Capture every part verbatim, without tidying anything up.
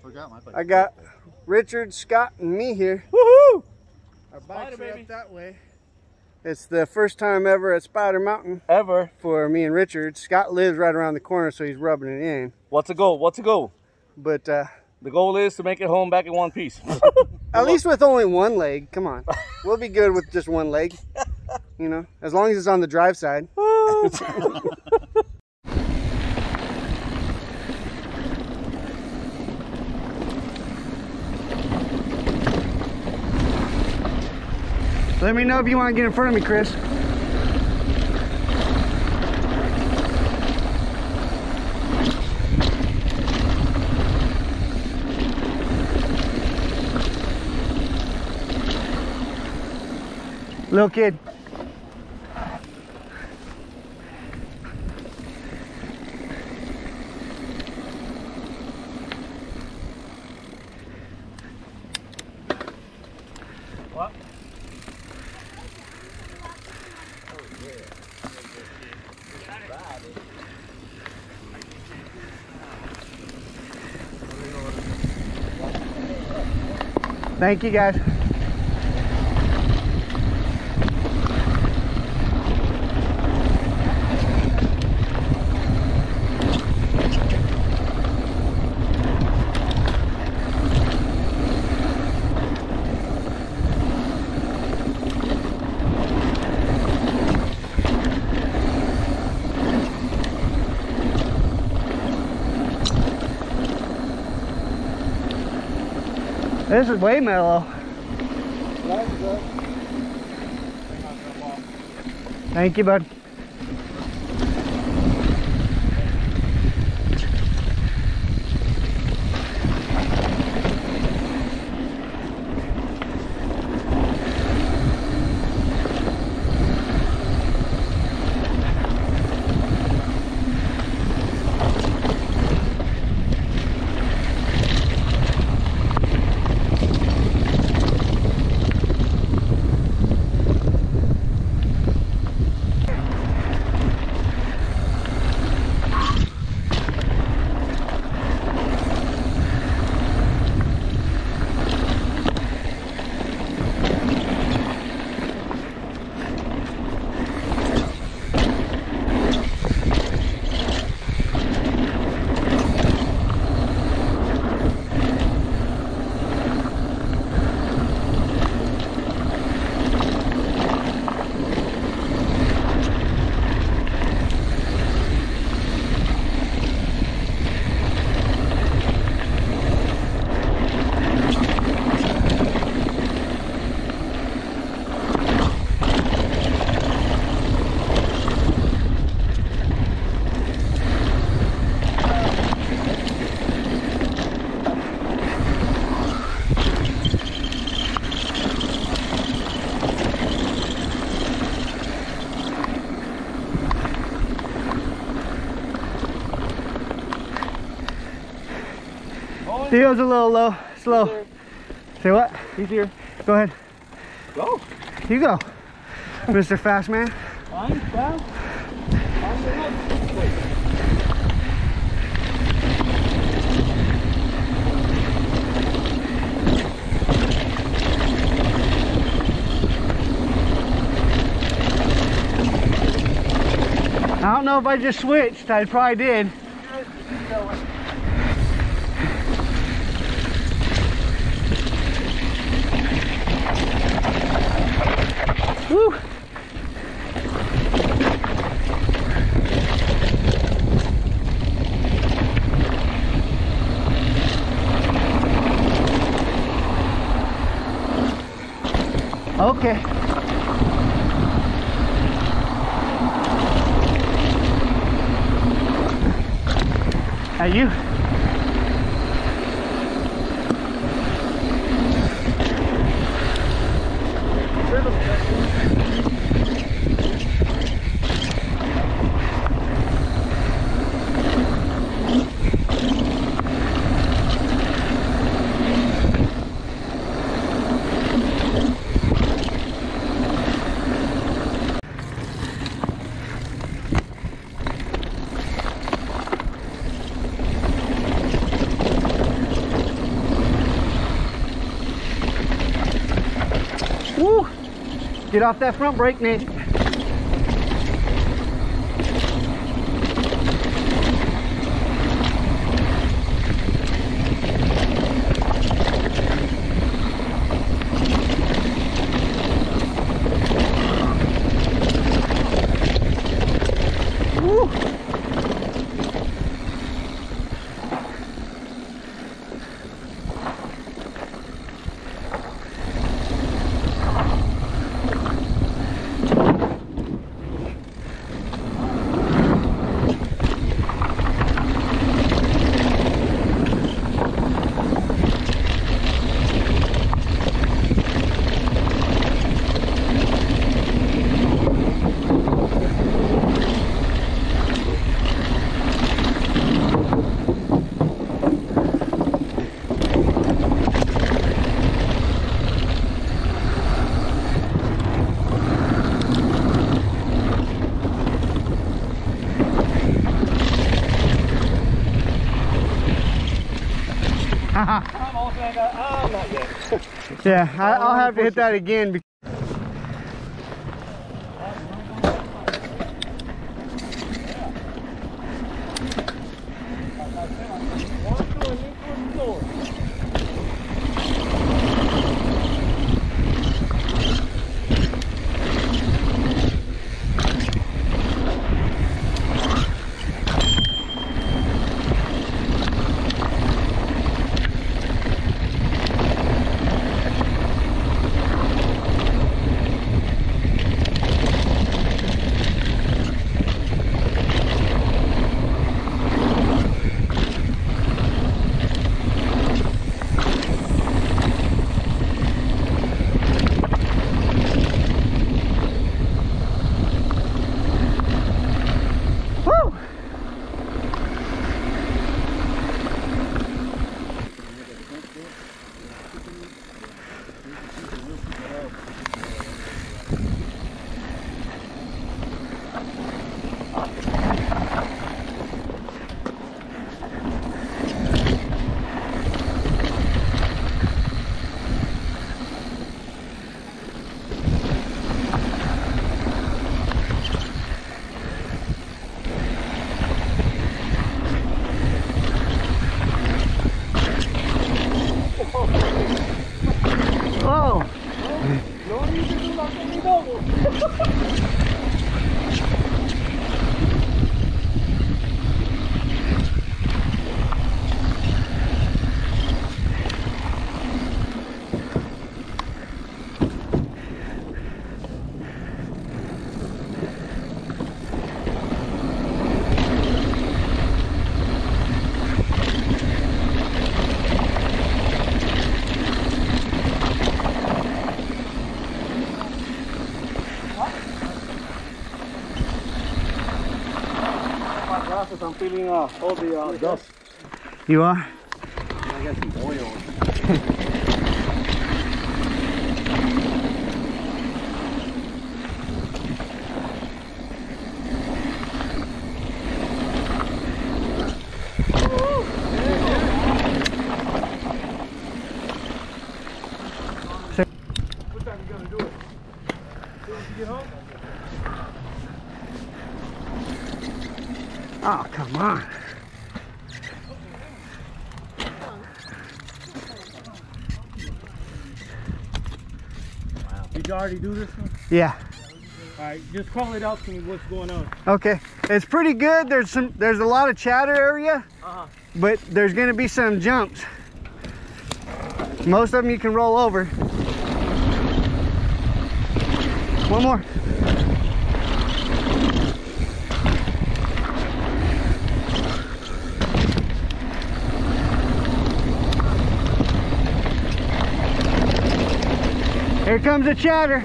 forgot my bike. I got Richard, Scott, and me here. Woohoo! Our bikes Spider, are baby. up that way. It's the first time ever at Spider Mountain Ever. for me and Richard. Scott lives right around the corner, so he's rubbing it in. What's the goal? What's the goal? But uh, The goal is to make it home back in one piece. at least with only one leg, come on. We'll be good with just one leg. You know, as long as it's on the drive side. Let me know if you want to get in front of me, Chris. Little kid. What? Thank you, guys. This is way mellow. Thank you, bud. Theo's a little low, slow. Say what? He's here. Go ahead. Go. You go, Mister Fast Man. Fine, down. I don't know if I just switched. I probably did. Woo. Okay. Are you? Get off that front brake, Nate. Woo. I'm also saying that I'm not yet. Yeah, I, I'll have to hit that again. I'm feeling uh, all the uh, dust. You are? I got some oil. What time you gonna do it? As soon as you get home? Oh, come on. Did you already do this one? Yeah. All right, just call it out to me what's going on. Okay. It's pretty good. There's some there's a lot of chatter area, Uh-huh. but there's gonna be some jumps. Most of them you can roll over. One more. Here comes the chatter.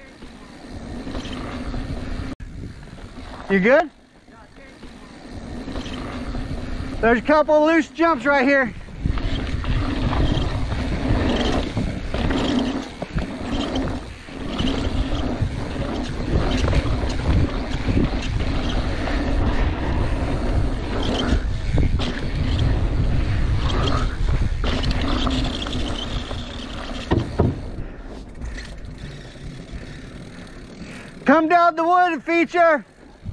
You good? There's a couple of loose jumps right here. Come down the wood, Feature.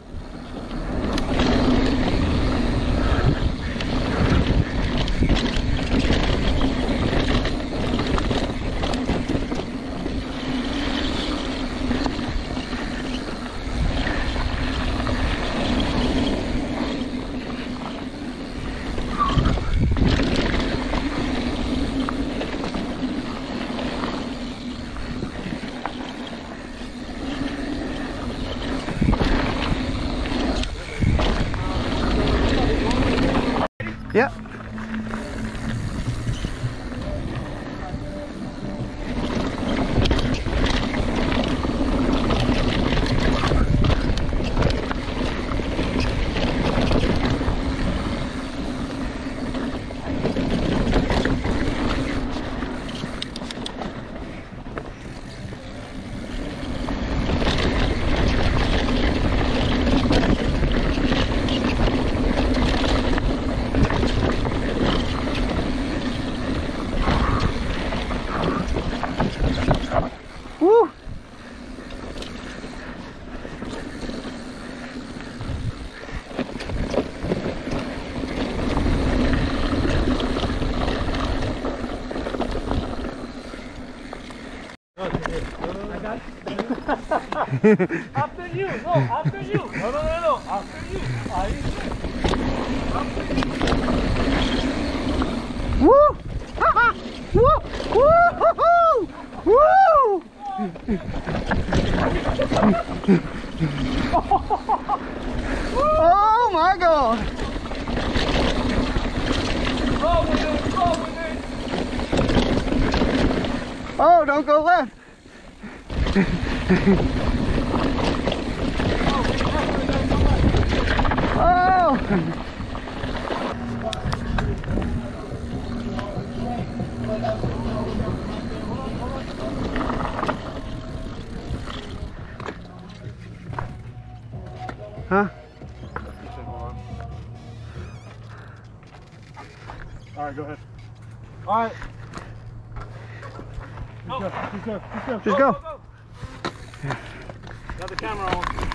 Yep. Woo! I got you. After you, no, after you. No, no, no, no, after you. Are you sure? Woo! Ha ha! Woo! Woo! Woo! Oh my God! Go with it, go with it. Oh, don't go left. Oh! Huh? All right, go ahead. All right. Just go, just go, just go. Just go. Go, go, go. Got the camera on.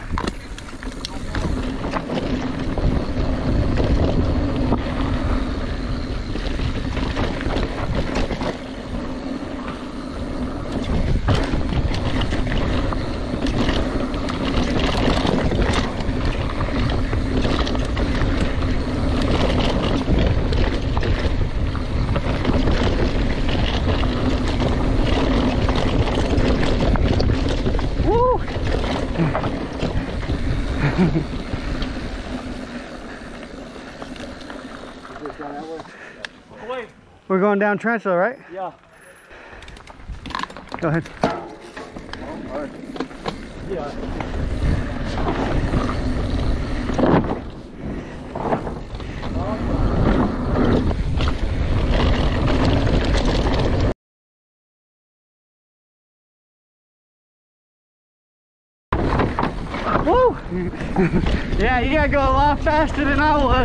Wait. We're going down Trenchlow, right? Yeah. Go ahead. Oh, all right. Yeah. Woo! Yeah, you gotta go a lot faster than I was.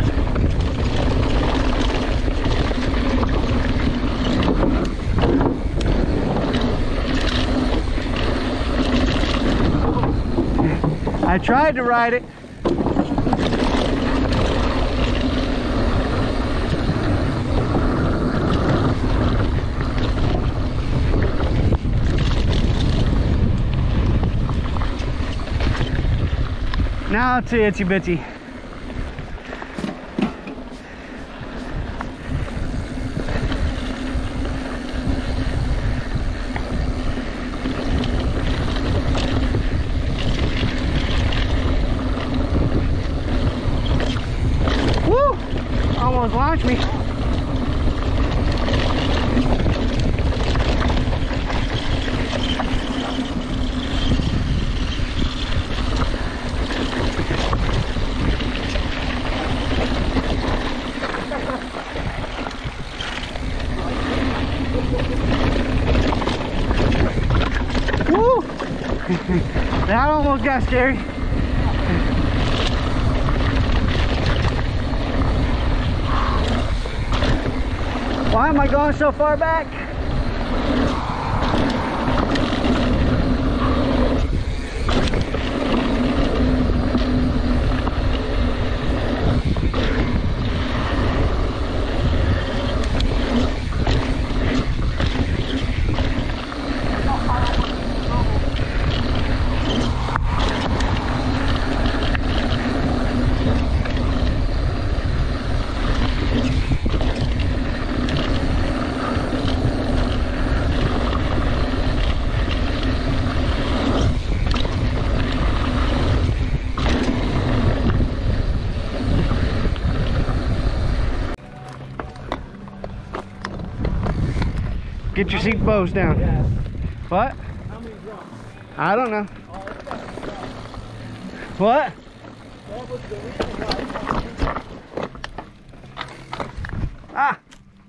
I tried to ride it. Now it's itsy bitsy. Woo! Almost launched me. That almost got scary. Why am I going so far back? Get your seat bows down. Yeah. What? How many drops? I don't know. Oh, okay. What? That was the reason why. Ah!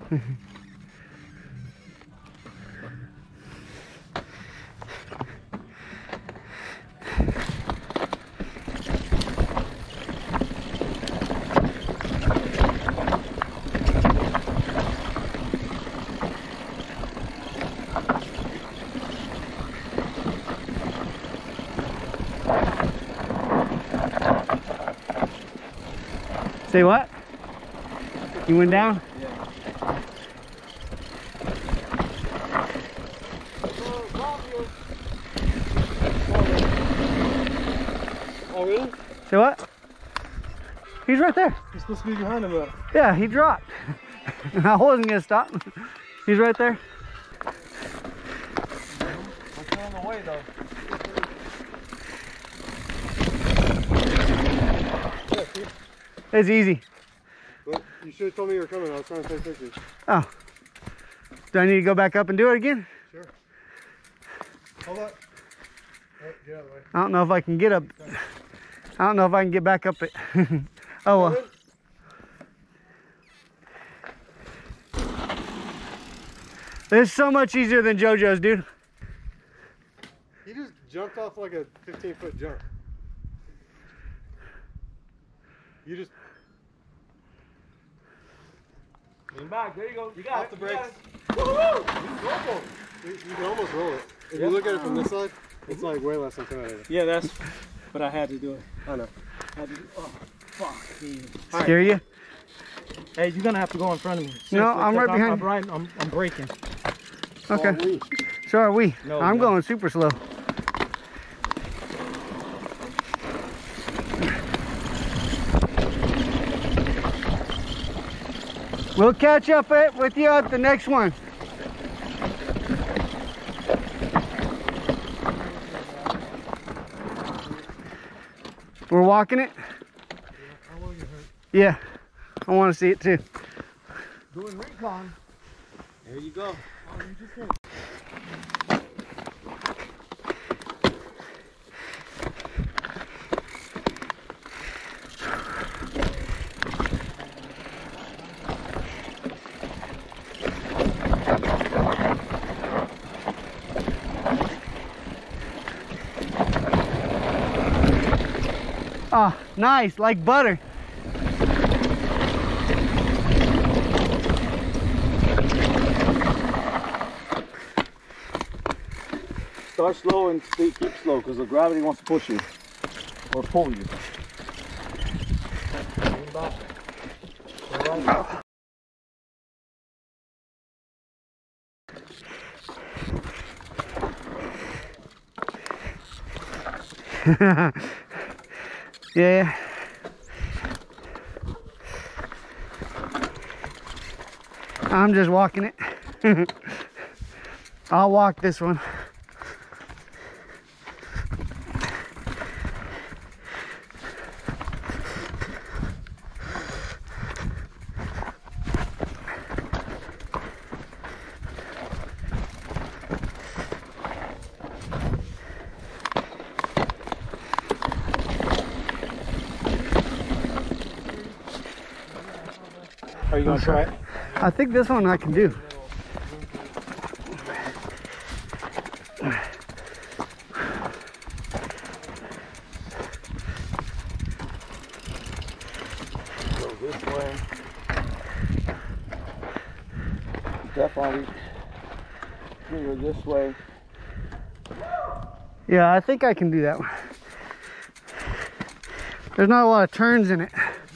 Say what? You went down? Yeah. Oh, really? Say what? He's right there. You're supposed to be behind him, though. Yeah, he dropped. I wasn't gonna stop. He's right there. I'm still on the way, though. Yeah, see? It's easy. But you should have told me you were coming. I was trying to take pictures. Oh. Do I need to go back up and do it again? Sure. Hold up. Oh, get out of the way. I don't know if I can get up. I don't know if I can get back up it. Oh well. This is so much easier than JoJo's, dude. He just jumped off like a fifteen foot jump. You just lean back. There you go. You got Off it. the You brakes. got it. Woo-hoo! You, you can almost roll it. If Yeah. you look at it from this side, it's like way less intimidating. Yeah, that's. But I had to do it. I know. I had to do, oh, fuck me. Scare you? Hey, you're gonna have to go in front of me. No, I'm right behind I'm, right, I'm, I'm braking. Okay. Oh, we- So are we. No, I'm no. going super slow. We'll catch up at, with you at the next one. We're walking it? Yeah, I want to see it too. Doing recon. There you go. Oh, nice, like butter. Start slow and stay, keep slow because the gravity wants to push you or pull you. Lean back. Go right. Yeah. I'm just walking it. I'll walk this one. Are you gonna try it? I think this one I can do. Stefan, we finger this way. Yeah, I think I can do that one. There's not a lot of turns in it.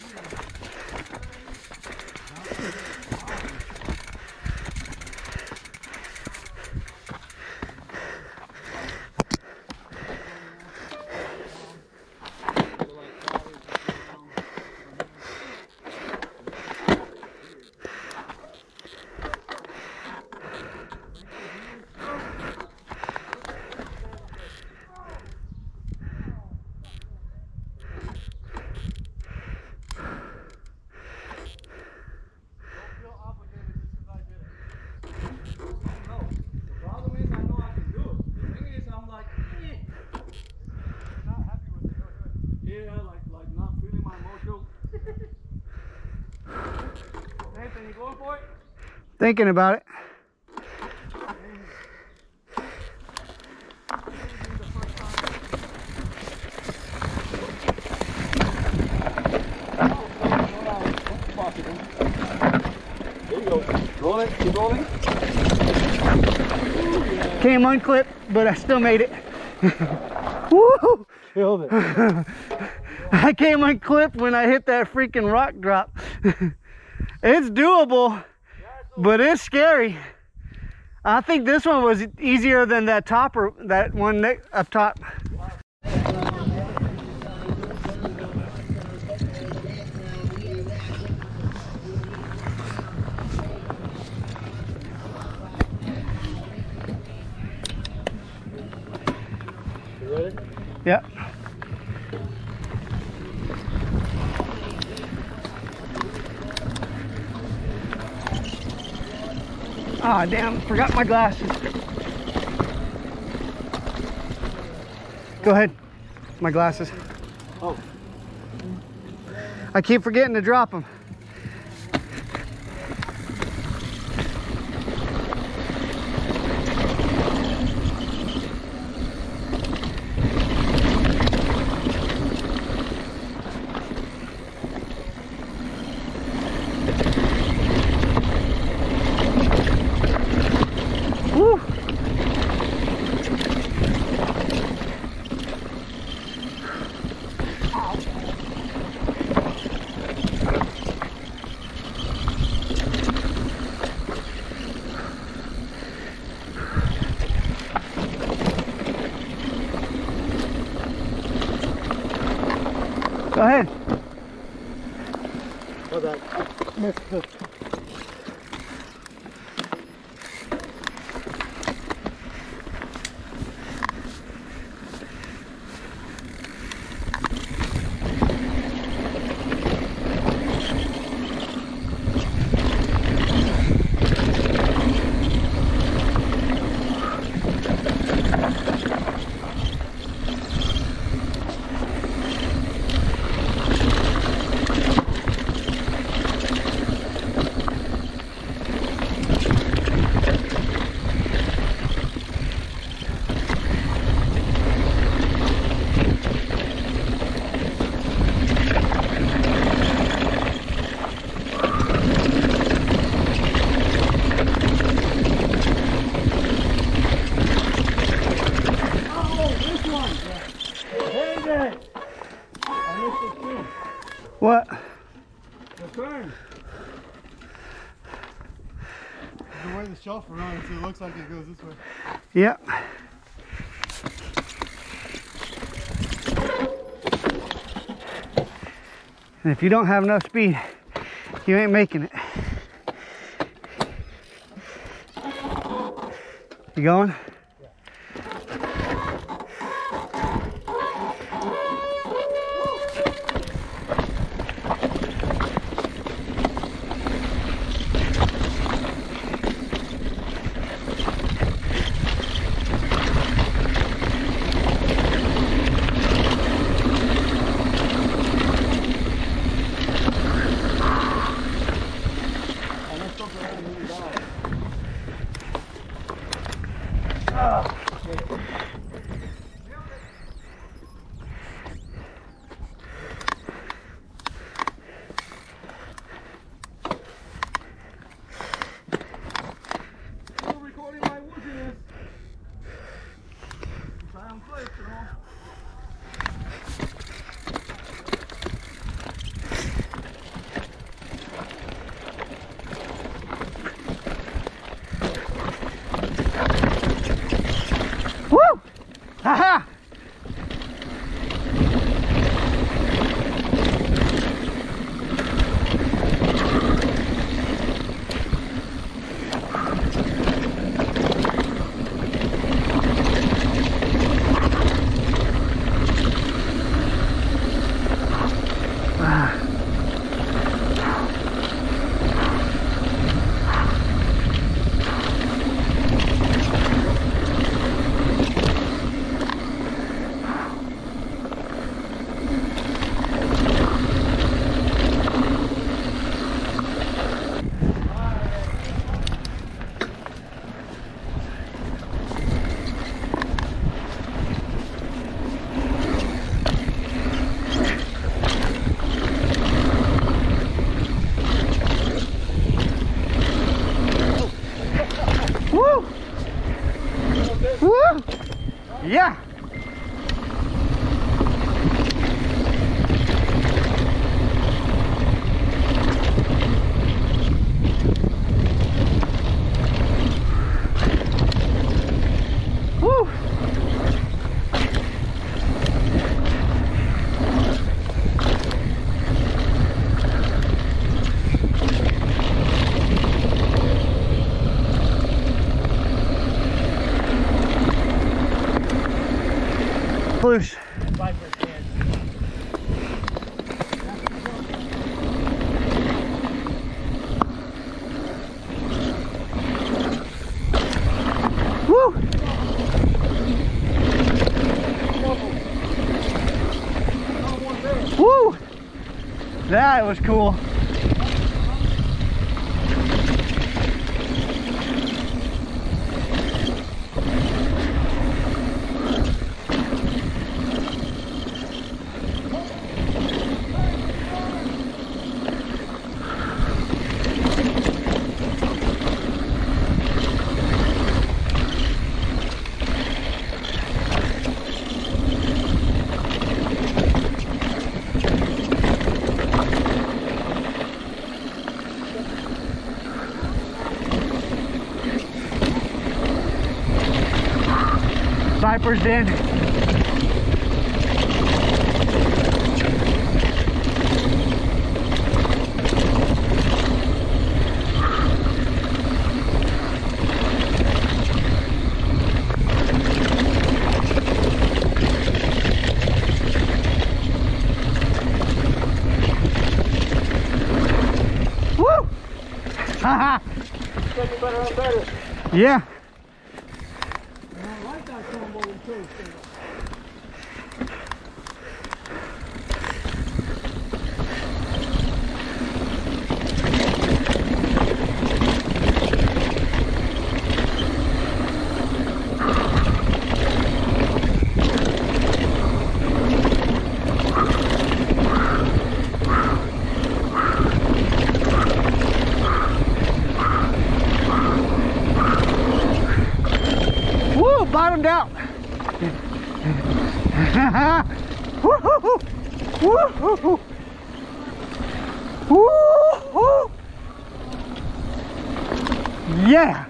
Thinking about it. There you go. Roll it. Keep rolling. Came unclipped, but I still made it. Woo! Killed it. I came unclipped when I hit that freaking rock drop. It's doable. But it's scary. I think this one was easier than that topper, that one ne up top. You ready? Yep. Ah, damn, forgot my glasses. Go ahead. My glasses. Oh. I keep forgetting to drop them. Woo! Go ahead. Oh, that missed the... What? The turn. The way the shelf runs, it looks like it goes this way. Yep. And if you don't have enough speed, you ain't making it. You going? Woo! Woo! Yeah! Woo! Loose. Viper's head. Woo! Woo! That was cool. Viper's Den. Woo! Haha! Getting better and better. Yeah. I like that combo too. Woo! Bottomed out. Woo-hoo-hoo. Woo-hoo-hoo. Woo-hoo. Yeah.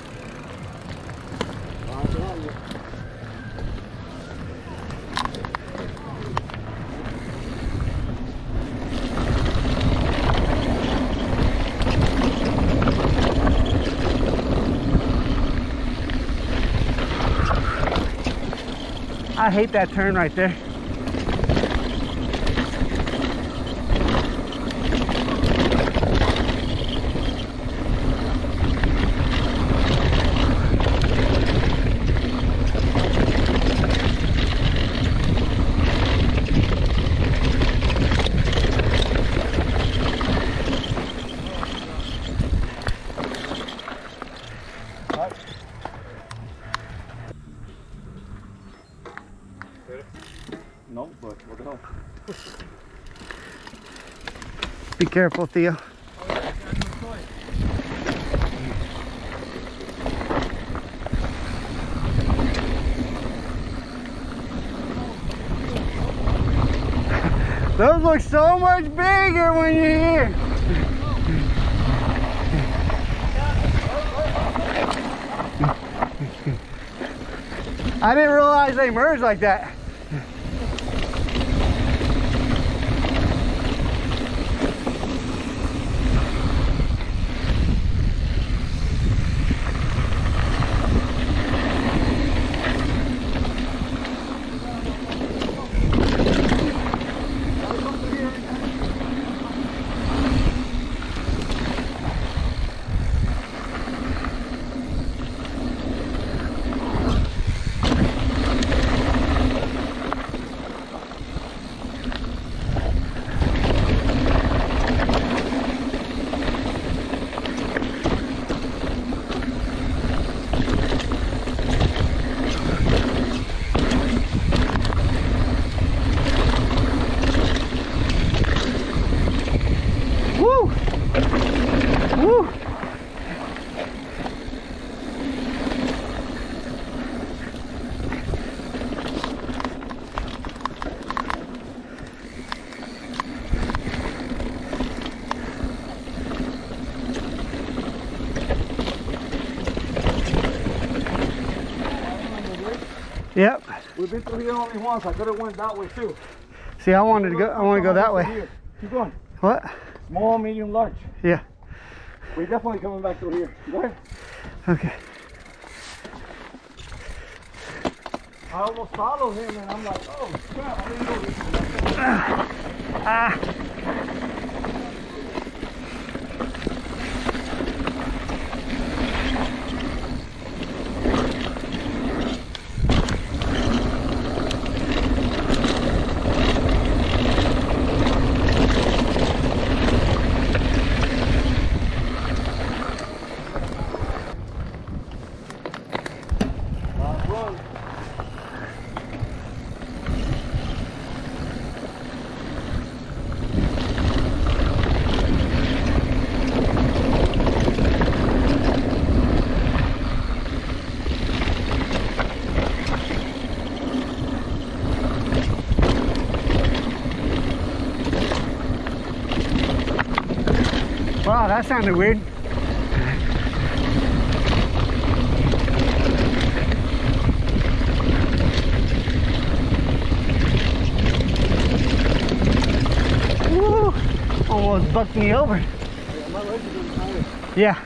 I hate that turn right there. No, but what the hell? Be careful, Theo. Those look so much bigger when you're here. I didn't realize they merged like that. Yep. We've been through here only once. I could have went that way too. See, I wanted to go. I want to go that way. Here. Keep going. What? Small, medium, large. Yeah. We're definitely coming back through here. Go ahead. Okay. I almost followed him and I'm like, oh crap, I didn't know this. Ah. Run. Wow, that sounded weird. Woo! Almost bucked me over. Yeah.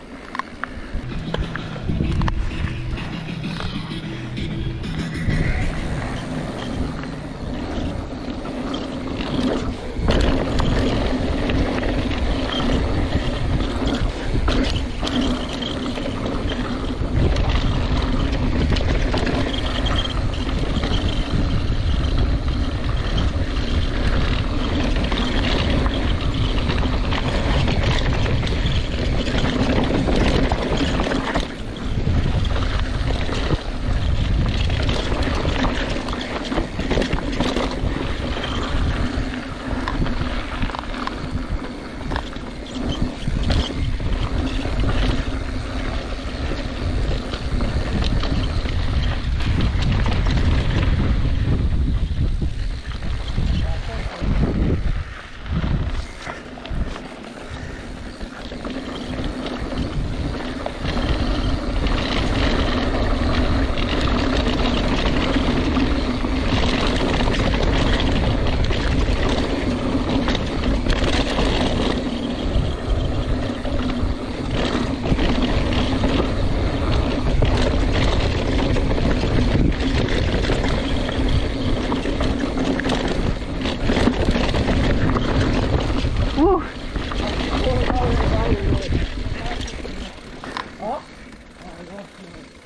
Woo! Oh,